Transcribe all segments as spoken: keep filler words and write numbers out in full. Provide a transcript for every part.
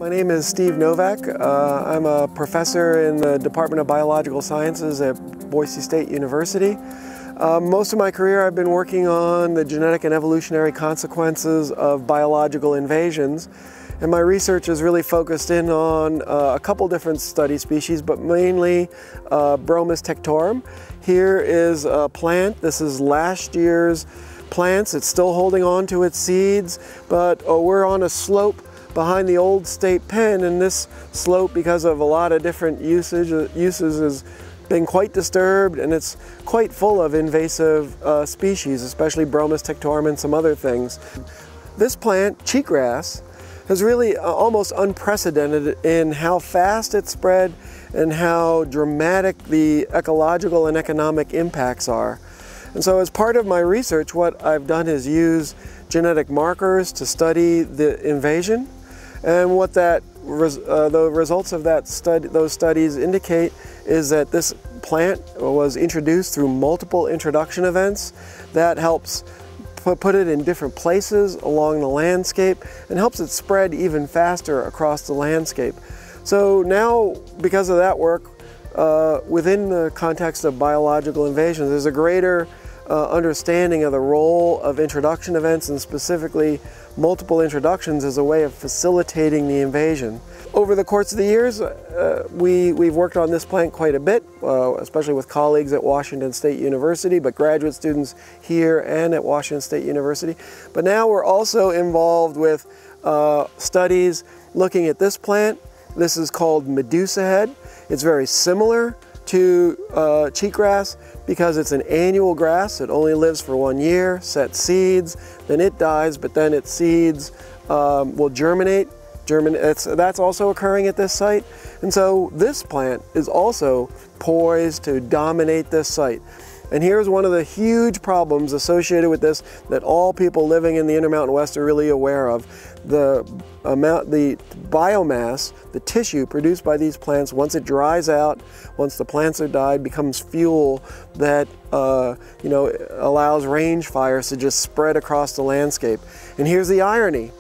My name is Steve Novak. Uh, I'm a professor in the Department of Biological Sciences at Boise State University. Uh, most of my career I've been working on the genetic and evolutionary consequences of biological invasions. And my research is really focused in on uh, a couple different study species, but mainly uh, Bromus tectorum. Here is a plant. This is last year's plants. It's still holding on to its seeds, but uh, we're on a slope behind the old state pen, and this slope, because of a lot of different usage, uh, uses, has been quite disturbed, and it's quite full of invasive uh, species, especially Bromus tectorum and some other things. This plant, cheatgrass, is really uh, almost unprecedented in how fast it spread and how dramatic the ecological and economic impacts are. And so as part of my research, what I've done is use genetic markers to study the invasion. And what that res uh, the results of that study, those studies indicate is that this plant was introduced through multiple introduction events. That helps put it in different places along the landscape and helps it spread even faster across the landscape. So now, because of that work, uh, within the context of biological invasions, there's a greater uh, understanding of the role of introduction events, and specifically multiple introductions as a way of facilitating the invasion. Over the course of the years, uh, we, we've worked on this plant quite a bit, uh, especially with colleagues at Washington State University, but graduate students here and at Washington State University. But now we're also involved with uh, studies looking at this plant. This is called Medusahead. It's very similar to uh, cheatgrass because it's an annual grass. It only lives for one year, sets seeds, then it dies, but then its seeds um, will germinate. Germin it's, that's also occurring at this site. And so this plant is also poised to dominate this site. And here's one of the huge problems associated with this that all people living in the Intermountain West are really aware of. The amount, the biomass, the tissue produced by these plants, once it dries out, once the plants are died, becomes fuel that uh, you know, allows range fires to just spread across the landscape. And here's the irony.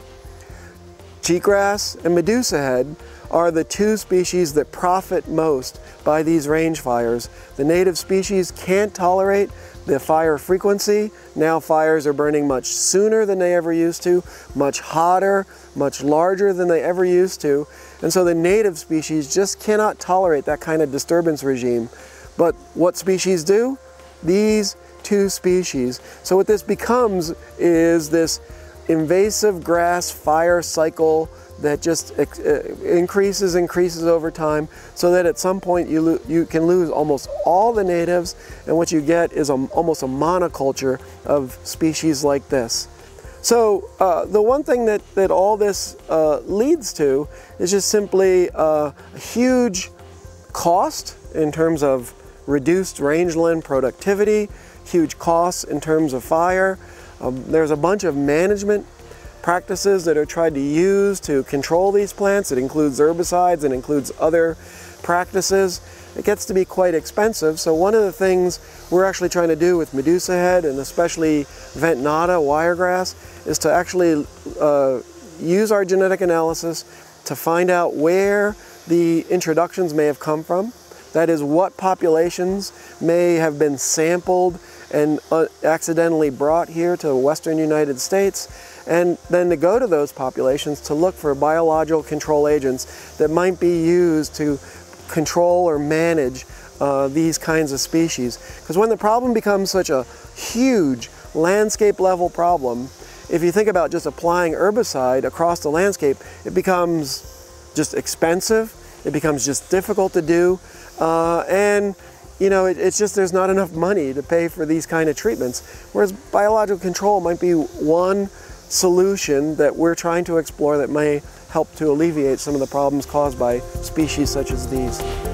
Cheatgrass and Medusahead are the two species that profit most by these range fires. The native species can't tolerate the fire frequency. Now fires are burning much sooner than they ever used to, much hotter, much larger than they ever used to. And so the native species just cannot tolerate that kind of disturbance regime. But what species do? These two species. So what this becomes is this invasive grass fire cycle that just increases, increases over time, so that at some point you, you can lose almost all the natives, and what you get is a, almost a monoculture of species like this. So uh, the one thing that, that all this uh, leads to is just simply uh, a huge cost in terms of reduced rangeland productivity, huge costs in terms of fire. Um, there's a bunch of management practices that are tried to use to control these plants. It includes herbicides, it includes other practices. It gets to be quite expensive, so one of the things we're actually trying to do with Medusahead, and especially ventnata wiregrass, is to actually uh, use our genetic analysis to find out where the introductions may have come from. That is, what populations may have been sampled and uh, accidentally brought here to the western United States, and then to go to those populations to look for biological control agents that might be used to control or manage uh, these kinds of species. Because when the problem becomes such a huge landscape level problem, if you think about just applying herbicide across the landscape, it becomes just expensive, it becomes just difficult to do, uh, and you know, it, it's just there's not enough money to pay for these kind of treatments. Whereas biological control might be one solution that we're trying to explore that may help to alleviate some of the problems caused by species such as these.